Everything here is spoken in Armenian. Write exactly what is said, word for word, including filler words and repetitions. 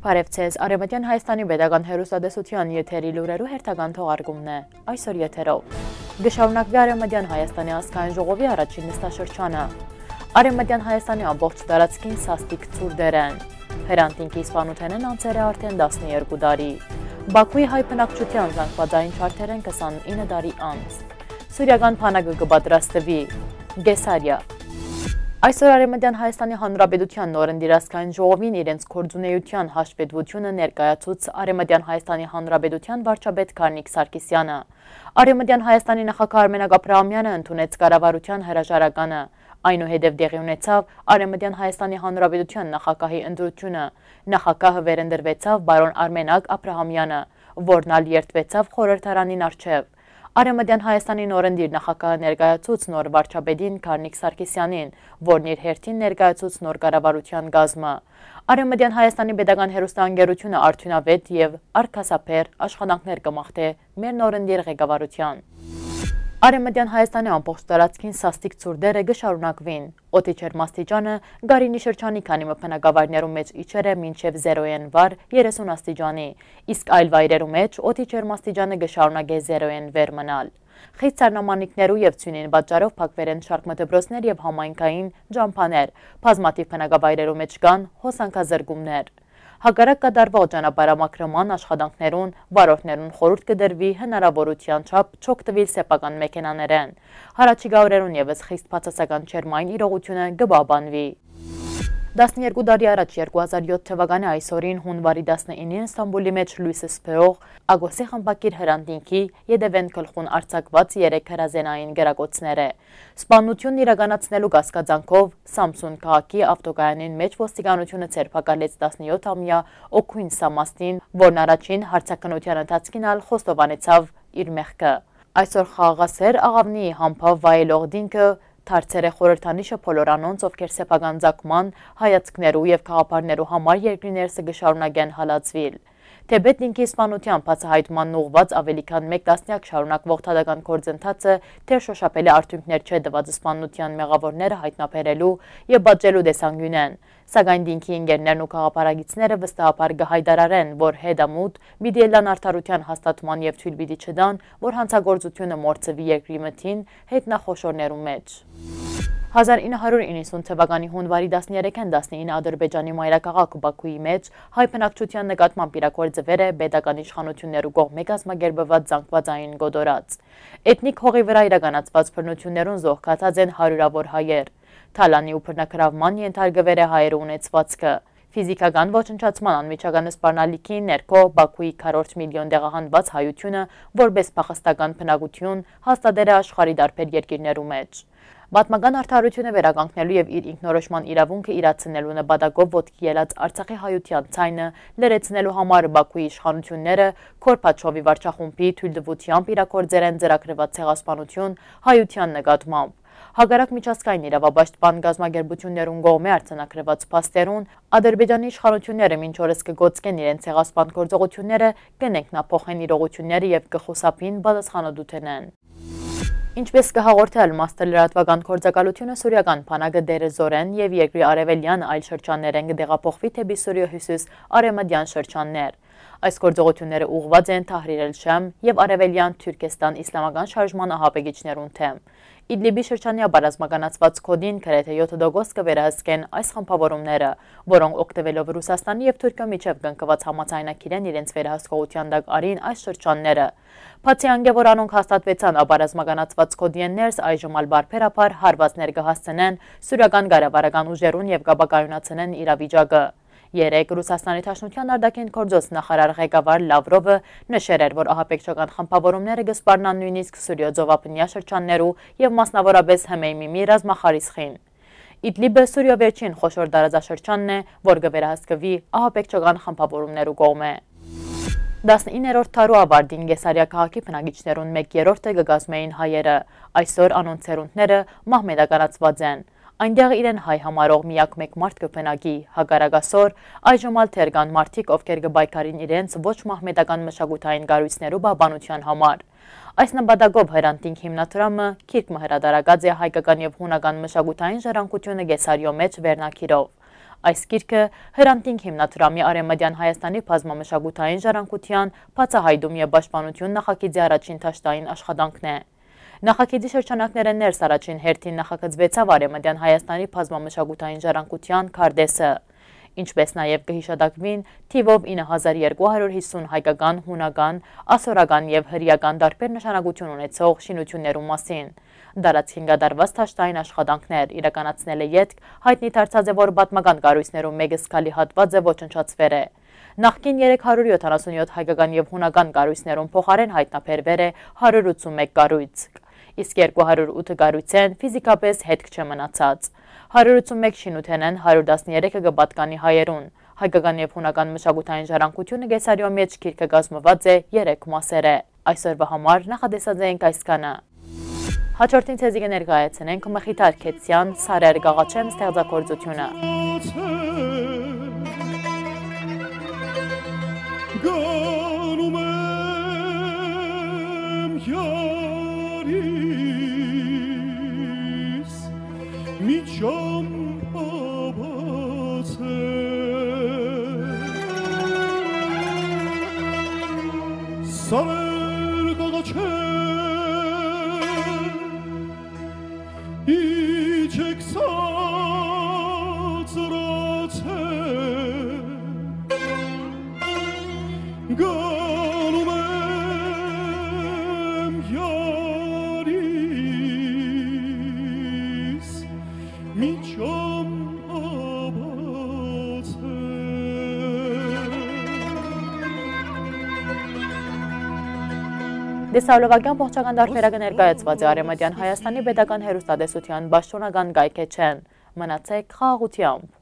Բարևձեզ, Արեւմտեան Հայաստանի Պետական հեռուստատեսության եթերի լուրերու հերթական թողարկումն է, այսօր եթերով։ Գշարունակուի Արեւմտեան Հայաստանի ազգային ժողովի առաջին նստաշրջանը։ Արեւմտեան Հայաստանի ամբողջ տարածքին սաստիկ ցուրտերէն։ Հրանդ Դինքի սպաննութենէն անցեր է արդեն տասնյոթ տարի։ Բաքուի հայ բնակչութեան զանգուածային ջարդերէն քսանինը տարի անց։ Սուրիական բանակը կպատրաստուի։ Գեսարիա։ Այսօր Արեւմտեան Հայաստանի Հանրապետության նորընտիր ազգային ժողովին իրենց գործունեության հաշվետվությունը ներկայացուց Արեւմտեան Հայաստանի Հանրապետության վարչապետ Գարնիկ Սարգսյանը։ Արեւմտեան Հայաստանի նախագահ Արմենակ Աբրահամյանը ընդունեց կառավարության հրաժարականը։ Այնուհետև տեղի ունեցավ Արեւմտեան Հայաստանի Հանրապետության նախագահի ընտրությունը։ Նախագահը վերընտրվեցավ բարոն Արմենակ Աբրահամյանը, որն ալ երդվեցավ խորհրդարանին առջև։ Արեւմտեան Հայաստանի նորընտիր նախագահը ներկայացուց նոր վարչապետին Գարնիկ Սարգսյանին, որն իր հերթին ներկայացուց նոր կառավարության գազմը։ Արեւմտեան Հայաստանի Պետական հեռուստաընկերությունը արդյունավետ եւ արկասափեր աշխատանքներ կմաղթե մեր նորընտիր ղեկավարության։ Արեւմտեան Հայաստանի ամբողջ տարածքին սաստիկ ցուրտերը գշարունակվին։ Օդի ջերմաստիճանը Գարինի շրջանի քանի բնակավայրներում մեջ իջեր է մինչև զերոյեն վար երեսուն աստիճանի, իսկ այլ վայրերում մեջ օդի ջերմաստիճանը գշարունակե զերոյեն վեր մնալ։ Խիստ սառնամանիքներու եւ ցյունին պատճառով փակվել են շարք մթբրոցներ եւ համայնքային ջամփաներ, բազմաթիվ բնակավայրերում մեջ կան հոսանքազրկումներ։ Հակառակ կատարվող ճանապարհամաքրման աշխատանքներուն վարորդներուն խորհուրդ կդրվի հնարավորության չափ չօգտվել սեփական մեքենաներեն։ Հարաճիգա օրերուն եւս խիստ բացասական ջերմային իրողությունը կբաբանվի։ տասնյոթ տարի առաջ երկու հազար յոթ թվականի այսօրին հունվարի տասնինին Ստամբուլի մեջ լույսը սփերող Ագոսի խմբակիր Հրանդ Դինքի յետևեն գլխուն արձակված երեք հրազենային գրակոծները։ Սպաննութենն իրականացնելու կասկածանքով Սամսուն քաղաքի ավտոկայանին մեջ ոստիկանությունը ձերբակալեց տասնյոթամյա Օքույն Սամաստին, որն առաջին հարցաքննության ընթացքին ալ խոստովանեցավ իր մեղքը։ Այսօր խաղաղասեր աղավնի համբավ վայելող Դինքը Թարցեր է խորհրդանիշը փոլորանոնց, ովքեր սեփական ցակման, հայացքներու եւ քաղաքարներու համար երկրի ներսը գշարունակեն հալածվել։ Թեպետ Դինքի սպանության բացահայտման ուղղված ավելի քան մեկ տասնյակ շարունակվող թադական գործընթացը թեր շոշափելի արդյունքներ չէ տված սպանության մեղավորները հայտնաբերելու եւ բաճելու դեսանգյուն են։ Սակայն Դինքի ընկերներն ու քաղաքապարագիցները վստահաբար կհայտարարեն, որ հետամուտ միդիելան արդարության հաստատման եւ թույլ պիտի չտան, որ հանցագործությունը մորցվի երկրի մթին հետնախոշորներու մեջ։ հազար ինը հարյուր իննսուն թվականի հունվարի տասներեքին տասնինը Ադրբեջանի մայրաքաղաք Բաքուի մեջ հայ բնակչության նկատմամբ իրագործվել է պետական իշխանություններու կողմէ կազմակերպված զանգուածային գոտորած։ Էթնիկ հողի վրա իրականացված բռնություններուն զոհկացած են հարյուրավոր հայեր։ Թալանի ու բռնագրավման ենթարկվել է հայերու ունեցվածքը։ Ֆիզիկական ոչնչացման անմիջական սպառնալիքի ներքո Բաքուի քառորդ միլիոն տեղահանված հայությունը որպես փախստական բնակություն հաստատել է աշխարհի տարբեր երկիրներու մեջ։ Պատմական արդարությունը վերականգնելու եւ իր ինքնորոշման իրավունքը իրացնելու նպատակով ոտքի ելած Արցախի հայության ցայնը լրացնելու համար Բաքուի իշխանությունները Քորփաչովի վարչախումբի թույլտվությամբ իրագործել են ծրագրված ցեղասպանություն հայության նկատմամբ։ Հակառակ միջազգային իրավապաշտպան գազམ་ագերբություններուն կողմէ արձանագրված փաստերուն Ադրբեջանի իշխանությունները մինչ օրս կգործեն իրենց ցեղասպան գործողությունները, կնենքնափոխեն իրողությունները եւ կխուսափին պատասխանատվութենէն։ Ինչպես կհաղորդել մաստեր լրատվական գործակալությունը Սուրիական բանակը դերեզորեն եւ երկրի արևելյան այլ շրջաններեն կդեղափոխվի թեպի Սուրիա հյուսիս արևմտյան շրջաններ։ Այս գործողությունները ուղղված են Թահրիր էլ-Շամ եւ արևելյան Թուրքեստան իսլամական շարժման ահաբեկիչներուն թեմ։ Իդլիբի շրջանի ապարազմականացված կոդին գրեթե յոթ տոկոս կվերահսկեն այս խմբավորումները, որոնք օգտվելով Ռուսաստանի եւ Թուրքիա միջև կնքված համաձայնագիր իրենց վերահսկողության տակ արին այս շրջանները։ Բացի անգե որ անոնք հաստատվեցան ապարազմականացված կոդին ներս այժմ ալ բարբերաբար հարվածներ կհասցնեն սուրիական կառավարական ուժերուն եւ կապակայունացնեն իրավիճակը։ Երեկ Ռուսաստանի Դաշնության արտաքին գործոց նախարար ղեկավար Լավրովը նշել էր, որ ահաբեկչական խմբավորումները կսպառնան նույնիսկ Սուրիա ծովափնյա շրջաններու եւ մասնավորապես Հմեյմիմի ռազմախարիսխին։ Իդլիբը Սուրիա վերջին խոշոր տարածաշրջանն է, որ կվերահսկվի ահաբեկչական խմբավորումներու կողմէ։ տասնիններորդ տարու ավարտին Գեսարիա քաղաքի բնակիչներուն մեկ երրորդը կգազմեին հայերը։ Այսօր անոնց ցերունդները մահմեդականացված են։ Այնտեղ իրեն հայ համարող միակ մեկ մարդ կբնակի, հակառակասոր այժմ ալ թեր կան մարդիկ, ովքեր կբայքարին իրենց ոչ մահմեդական մշակութային կառույցներու պահպանության համար։ Այս նպատակով Հրանդ Դինքի հիմնադրամը քիրք մը հրատարակած է հայկական եւ հունական մշակութային ժառանգությունը Գեսարիո մեջ վերնագիրով։ Այս գիրքը Հրանդ Դինքի հիմնադրամի Արեւմտեան Հայաստանի բազմամշակութային ժառանգության բացահայտում եւ պաշտպանություն նախագիծի առաջին դաշտային աշխատանքն է։ Նախագիծի շրջանակներն ներս առաջին հերթին նախագծվեցավ Արեւմտեան Հայաստանի բազմամշակութային ժառանգության քարտեզը, ինչպես նաև կհիշատակվին թիվով ինը հազար երկու հարյուր հիսուն հայկական, հունական, ասորական եւ հրեական տարբեր նշանակություն ունեցող շինություններու մասին։ Տարածքին կատարված դաշտային աշխատանքներ իրականացնել է ետք հայտնի դարձած է, որ պատմական կառույցներում մեկ զգալի հատված է ոչնչացվել է։ Նախկին երեք հարյուր յոթանասունյոթ հայկական եւ հունական կառույցներում փոխարեն հայտնաբերվել է հարյուր ութսունմեկ կառույց, իսկ երկու հարյուր ութ կառույցեն ֆիզիկապես հետք չմնացած։ հարյուր ութսունմեկ շինութենեն հարյուր տասներեքը կպատկանի հայերուն։ Հայկական եւ հունական մշակութային ժառանգությունը Գեսարիո մեջ գիրքը կազմված է երեք մասեր է։ Այսօրվա համար նախատեսած ենք այսքանը։ Հաջորդին ցեզի կներկայացնենք Մխիթար Քեցյան Սարեր Գաղաչեմ ստեղծագործությունը։ Գանում եմ յարիս մի ճամփաբաց է Սարեր Գաղաչեմ իջեք սացրացել գանում եմ յարիս մի ճամփաբաց է Դեսալովակյան փոխչական դարբերակը ներկայացված է Արեւմտեան Հայաստանի պետական հեռուստատեսության պաշտոնական կայքեչեն։ Մնացեք խաղաղությամբ։